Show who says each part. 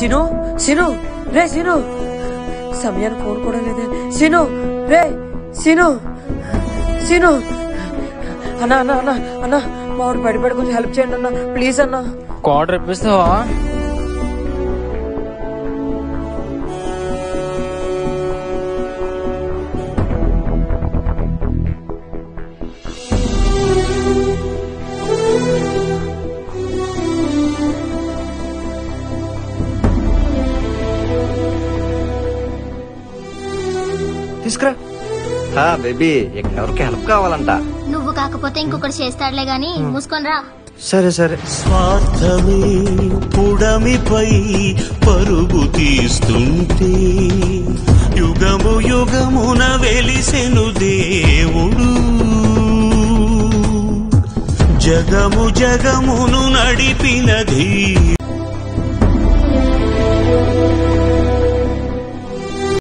Speaker 1: సిను సిను రే సిను సమయానికి ఫోన్ కూడా లేదే సిను రే సిను సిను అన్నా అన్నా అన్నా అన్నా మావాడు బయటపడి కొంచెం హెల్ప్ చేయండి అన్నా ప్లీజ్ అన్నా.
Speaker 2: కోడ్ ఇప్పిస్తావా?
Speaker 3: తీసుకురా. బేబీ ఎవరికి హెల్ప్ కావాలంట.
Speaker 4: నువ్వు కాకపోతే ఇంకొకటి చేస్తాడులే గాని మూసుకొని రా.
Speaker 3: సరే సరే.
Speaker 5: స్వార్థమే పుడమిపై పరుగు తీస్తుంటే యుగము యుగమున వెలిసెను దేవుడు. జగము జగమును నడిపినది